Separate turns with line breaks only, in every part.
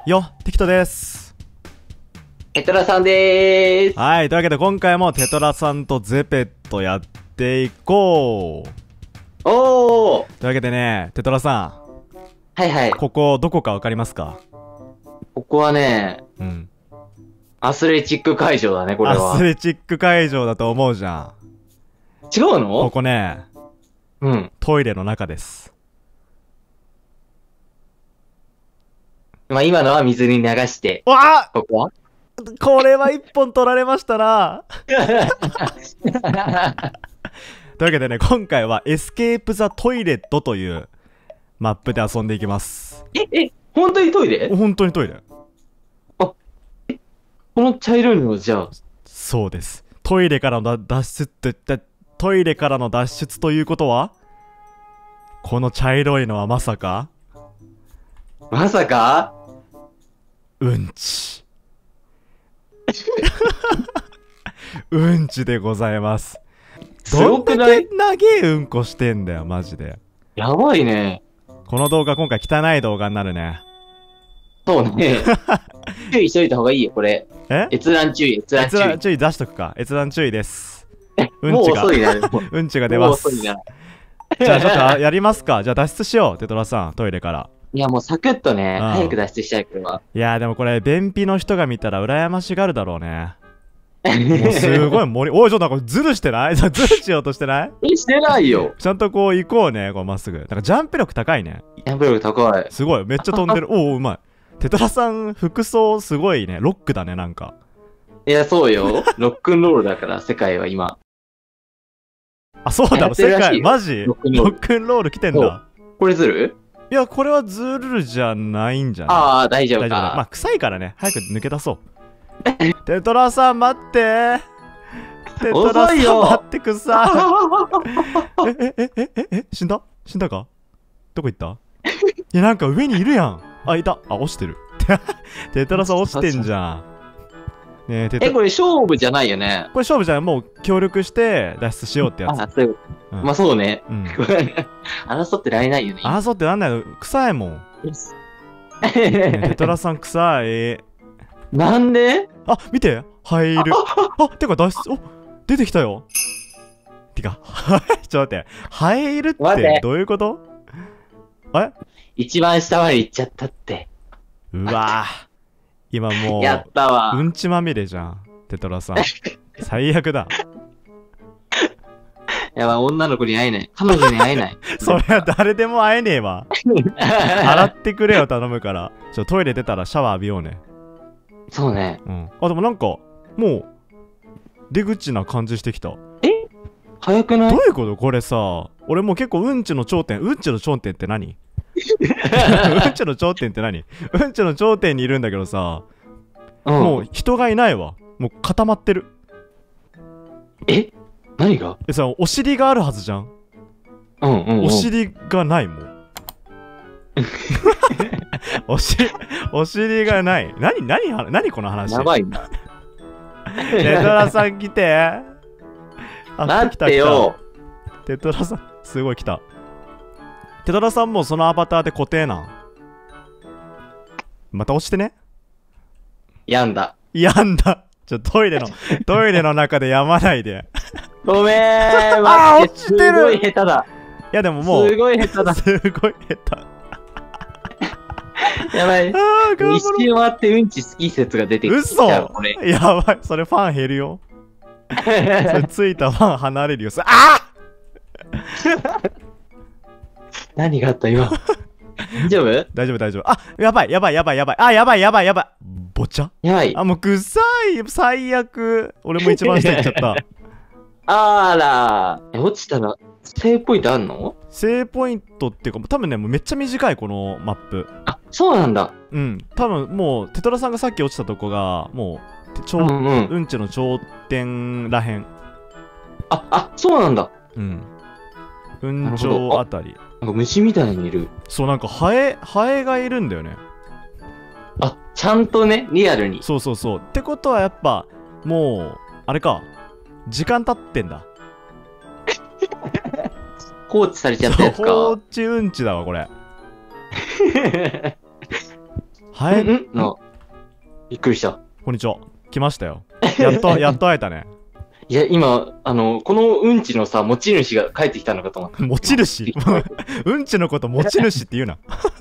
よ、テキトです。
テトラさんでーす。
はい、というわけで今回もテトラさんとゼペットやっていこう。
おー。
というわけでね、テトラさ
はいはい。
ん、ここどこかわかりますか？
ここはね、
うん。
アスレチック会場だね、これは。
アスレチック会場だと思うじゃん。
違う
こ
の？
こね、
うん。
トイレの中です。
まあ今のは水に流して。
わあ、
ここは
これは一本取られましたな。というわけでね、今回はエスケープ・ザ・トイレットというマップで遊んでいきます。
本当にトイレ？
本当にトイレ。
この茶色いのじゃあ。
そうです。トイレからの脱出トイレからの脱出ということは、この茶色いのはまさか
まさか
うんち。うんちでございます。
すごくない？
どんだけ長えうんこしてんだよ、マジで。
やばいね。
この動画今回汚い動画になるね。
そうね。注意しといた方がいいよ、これ。閲覧注意、閲覧注意。
閲覧注意出しとくか。閲覧注意です。
もう遅いな。
うんちが出ます。
もう遅いな。
じゃあちょっとやりますか。じゃあ脱出しよう、テトラさん、トイレから。
いやもうサクッとね、
うん
早く脱出したい、これは。
いやーでもこれ、便秘の人が見たら羨ましがるだろうね。もうすごい森、おい、ちょっとなんかズルしてない？ズルしようとしてない？
してないよ。
ちゃんとこう行こうね、こうまっすぐ。なんかジャンプ力高いね。
ジャンプ力高い。
すごい、めっちゃ飛んでる。おお、うまい。テトラさん、服装すごいね。ロックだね、なんか。
いや、そうよ。ロックンロールだから、世界は今。
あ、そうだろ、世界、マジ
ロ
ロックンロール来てんだ。
これずる？
いや、これはズルじゃないんじゃない？
ああ、大丈夫か。
大丈夫だ。まあ、臭いからね、早く抜け出そう。テトラさん、待って。テトラさん、待ってくさい。死んだか？どこ行った？いや、なんか上にいるやん。あ、いた。あ、落ちてる。テトラさん落ちてんじゃん。ねえ、
これ勝負じゃないよね。
これ勝負じゃない。もう協力して脱出しようってやつ。
あ、そういうこと。まあそうね。争ってられないよね。
争ってなんないの？臭いもん。テトラさん臭い。
なんで？
あ、見て、入る。あ、てか脱出、お、出てきたよ。てか、ちょっと待って、入るってどういうこと？
一番下まで行っちゃったって。
うわぁ。今もう、
やったわ。
うんちまみれじゃん、テトラさん。最悪だ。
やばい、女の子に会えない。彼女に会えない。
そりゃ誰でも会えねえわ。洗ってくれよ、頼むから。トイレ出たらシャワー浴びようね。
そうね。
うん。あ、でもなんか、もう、出口な感じしてきた。
早くない？
どういうことこれさ、俺もう結構うんちの頂点って何？うんちの頂点って何？うんちの頂点にいるんだけどさ、もう人がいないわ。もう固まってる。
何が？
さ、お尻があるはずじゃん。お尻がないもん。お尻がない。何この話。
やばいな。
テトラさん来て。
待ってよ。
テトラさん、すごい来た。テトラさんもそのアバターで固定なん。また押してね。
病んだ。
トイレの中で病まないで。
ごめーん。
落ちてる。
すごい下手だ。
いやでももう。
すごい下手だ。
すごい下手。
やばい。一周回ってうんち好き説が出てきた。
嘘。やばい。それファン減るよ。それついたファン離れるよ。
何があった今？大丈夫？
大丈夫。あ、やばい。あ、やばい。ぼちゃ？
やばい。
あ、もう臭い。最悪。俺も一番下行っちゃった。
あら。落ちたら、セーブポイントあんの？
セーブポイントっていうか、多分ね、もうめっちゃ短い、このマップ。
あ、そうなんだ。
うん。多分もう、テトラさんがさっき落ちたとこが、もう、うんちの頂点らへん。
そうなんだ。
うん。うんちょあたり。
なんか虫みたいにいる。
そう、なんかハエがいるんだよね。
あ、ちゃんとね、リアルに。
そう。ってことはやっぱ、もう、あれか、時間経ってんだ。
放置されちゃったやつか。
放置うんちだわ、これ。 ハエ
びっくりした。
こんにちは。来ましたよ。やっと会えたね。
いや、今、このうんちのさ、持ち主が帰ってきたのかと思った。
持ち主うんちのこと持ち主って言うな。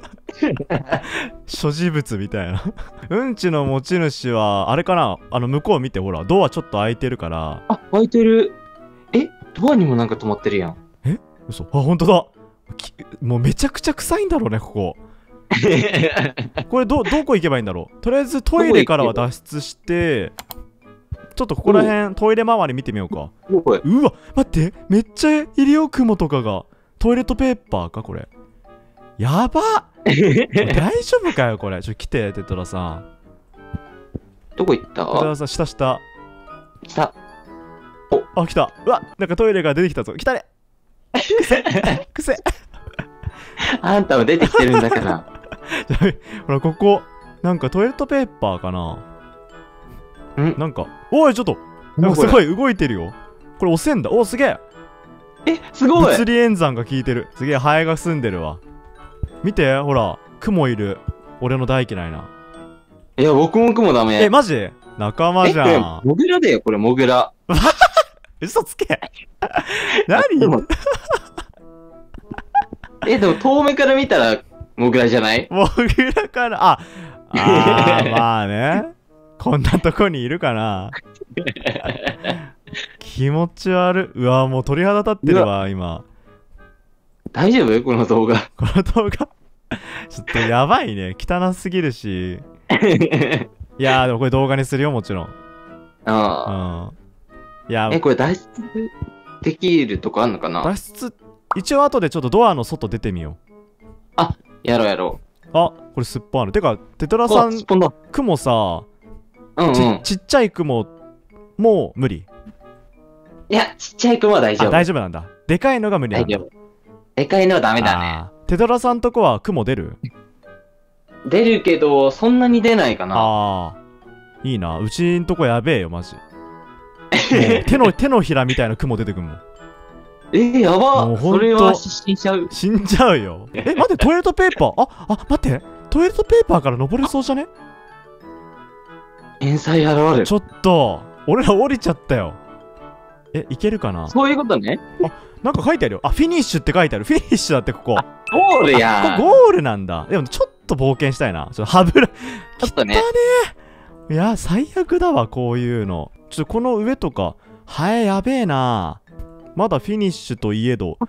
所持物みたいな。うんちの持ち主は、あれかな、向こう見て、ほら、ドアちょっと開いてるから。
あ、開いてる。ドアにもなんか止まってるやん。
嘘。あ、ほんとだ。もうめちゃくちゃ臭いんだろうね、ここ。これどこ行けばいいんだろう。とりあえずトイレからは脱出して、ちょっとここら辺トイレ周り見てみようか。うわ、待って、めっちゃいるよ、雲とかが。トイレットペーパーか、これ。やば大丈夫かよ、これ。来て、テトラさん。
どこ行った？
テトラさん、下。
下。
あ、来た。うわ、なんかトイレが出てきたぞ。来たね。くせ。
あんたも出てきてるんだから。
ほら、ここ、なんかトイレットペーパーかな。なんか、おい、ちょっと、なんかすごい動いてるよ。これ押せんだ。お、すげえ。
すごい。
物理演算が効いてる。すげえ、ハエが住んでるわ。見て、ほら、雲いる。俺の大嫌いな。
いや、僕も雲ダメ。
マジ仲間じゃん。
モグラだよ、これ、モグラ。
嘘つけ。何
でも遠目から見たらモグラじゃない？
モグラかな。まあね。こんなとこにいるかな。気持ち悪い。うわ、もう鳥肌立ってるわ、今。
大丈夫？この動画。
この動画ちょっとやばいね。汚すぎるし。いやー、でもこれ動画にするよ、もちろん。いや、
これ脱出できるとこあんのかな？
脱出、一応後でちょっとドアの外出てみよう。
あ、やろう。
あ、これすっぽんある。てか、テトラさん、雲さ、ちっちゃい雲、もう無理。
いや、ちっちゃい雲は大丈夫。
大丈夫なんだ。でかいのが無理なんだ。
大丈夫。でかいのはダメだね。
テトラさんとこは雲出る？
出るけど、そんなに出ないかな。
いいな。うちんとこやべえよ、マジ。手のひらみたいな雲出てくんもん。
やば。それは死んじゃう。
死んじゃうよ。待って、トイレットペーパー。待って。トイレットペーパーから登れそうじゃね？
天才現れる。
ちょっと、俺ら降りちゃったよ。いけるかな？
そういうことね。
なんか書いてあるよ。フィニッシュって書いてある。フィニッシュだって、ここ。
ゴールや。
ここゴールなんだ。でも、ちょっと冒険したいな。ちょっと歯ブラ。
ちょっとね。
いや、最悪だわ、こういうの。ちょっとこの上とか、ハエやべえな。まだフィニッシュといえど。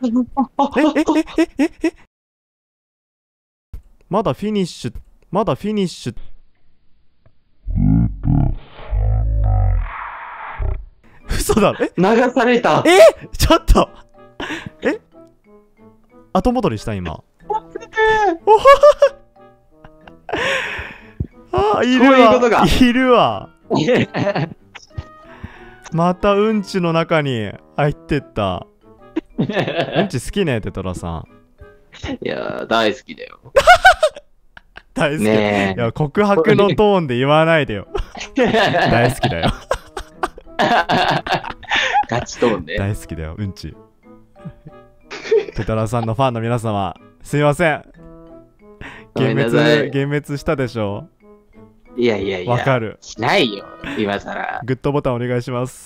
まだフィニッシュ。嘘だろ。
流された。
ちょっと。後戻りした今。いるわ。またうんちの中に入ってった。うんち好きね、テトラさん。
いや、大好きだよ。
大好き。いや、告白のトーンで言わないでよ。大好きだよ。
ガチトーンで。
大好きだよ、うんち。テトラさんのファンの皆様、すいません。幻滅したでしょ。
いや。
わかる。
しないよ、今さら。
グッドボタンお願いします。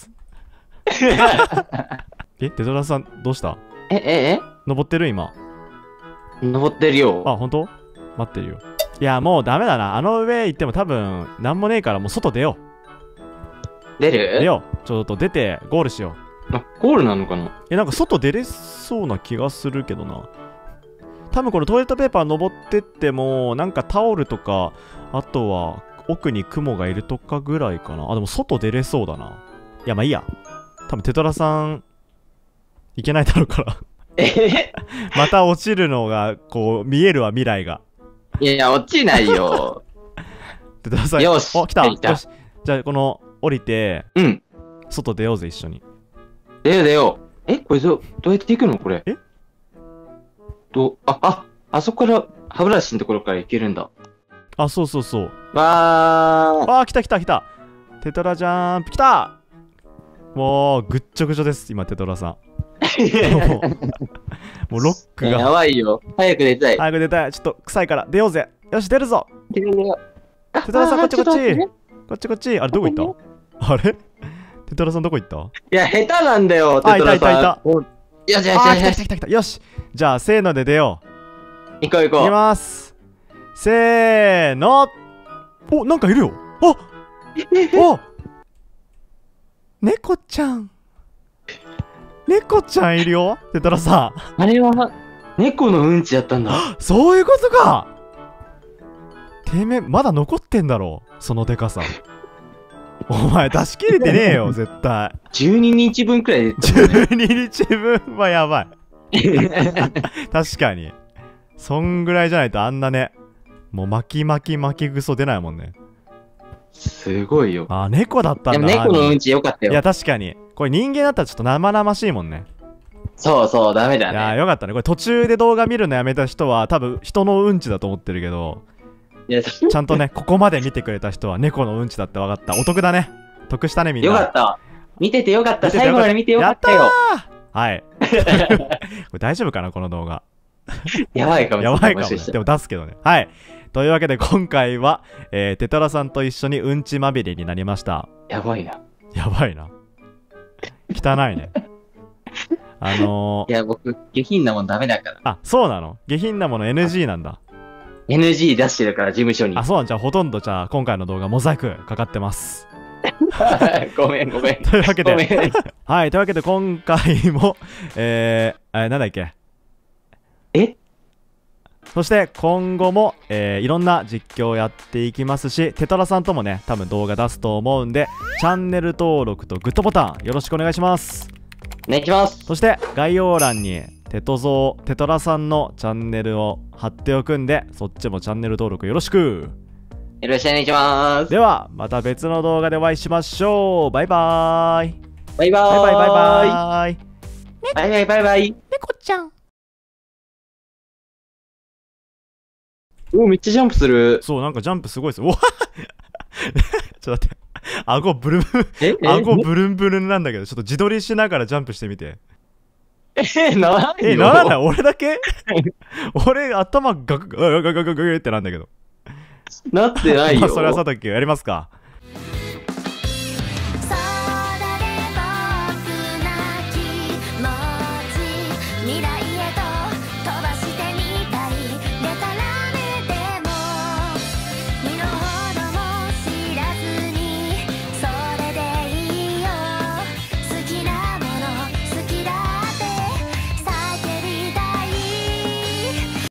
テトラさん、どうした？登ってる今。
登ってるよ。
ほんと？待ってるよ。いや、もうダメだな。あの上行っても多分、なんもねえから、もう外出よう。出よう。ちょっと出て、ゴールしよ
う。ゴールなのかな？
なんか外出れそうな気がするけどな。多分このトイレットペーパー登ってっても、なんかタオルとか、あとは奥に雲がいるとかぐらいかな。でも外出れそうだな。いや、まあいいや。多分テトラさん、いけないだろうから。また落ちるのが、こう、見えるわ、未来が。
いや、落ちないよ。
テトラさん、
よし。
来た。よし。じゃあ、この、降りて、外出ようぜ、一緒に。
出よう。これどうやって行くのこれ。あそこから、歯ブラシのところから行けるんだ。
そう。
わー。
来た。テトラジャンプ、来た。もう、ぐっちょぐちょです、今、テトラさん。もうロックが。
やばいよ。早く出たい。
ちょっと臭いから、出ようぜ。よし、出るぞ。
出るよ。
テトラさんこっちこっち。
ちょっと待ってね
こっちこっち。あれどこ行ったあれテトラさんどこ行った
いや、下手なんだよ、
あ、いた
テトラさん。
いたいた。
およしよしよ
あー、来た
しよし。
来た来た来た。よし。じゃあ、せーので出よう。
行こう行こ
いきますせーの。お、なんかいるよ。あお猫ちゃん。猫ちゃんいるよテトラさ
う。あれは、猫のうんちやったんだ。
ん。そういうことか。てめえまだ残ってんだろそのでかさ。お前出し切れてねえよ絶対。
12日分くらい出てたもんね。
12日分はやばい。確かにそんぐらいじゃないとあんなね、もう巻きぐそ出ないもんね。
すごいよ。
あー、猫だったんだ
でも
な。
猫のうんちよかったよ。
いや確かにこれ人間だったらちょっと生々しいもんね。
そうそう、ダメだ
いやー
ね。
よかったね。これ途中で動画見るのやめた人は多分人のうんちだと思ってるけど、
いや、
ちゃんとねここまで見てくれた人は猫のうんちだって分かった。お得だね。得したねみんな。
よかった。見ててよかった。
見ててよかった
最後まで見てよかったよ。
やったーはいこれ大丈夫かなこの動画。
やばいかもしれない。
やばいかもね。
もしかしたら
でも出すけどね。はい。というわけで今回は、テトラさんと一緒にうんちまみれになりました。
やばいな。
やばいな。汚いね。
いや、僕、下品なもんダメだから。
あ、そうなの下品なもの NG なんだ。
NG 出してるから、事務所に
あ、。そうなんじゃあほとんどじゃあ今回の動画モザイクかかってます。
ごめん、ごめん。
というわけ
ごめん。
で、はい、というわけで今回も、なんだっけ。
え
そして今後も、いろんな実況をやっていきますし、テトラさんともね、多分動画出すと思うんで、チャンネル登録とグッドボタンよろしくお願いします。
お願いします。
そして概要欄にテトラさんのチャンネルを貼っておくんで、そっちもチャンネル登録よろしく。
よろしくお願いします。
ではまた別の動画でお会いしましょう。バイバーイ。
バイバーイ。
バイバイバイバイ。
バイバイバイバイ。
猫ちゃん。
めっちゃジャンプする。
そう、なんかジャンプすごいです。おちょっと待って。顎ブルン顎ブルンブルンなんだけど、ちょっと自撮りしながらジャンプしてみて。
ならないよ。
ならない俺だけ俺頭ガクガクガクガクってなんだけど。
なってないよ。
それはさときやりますか。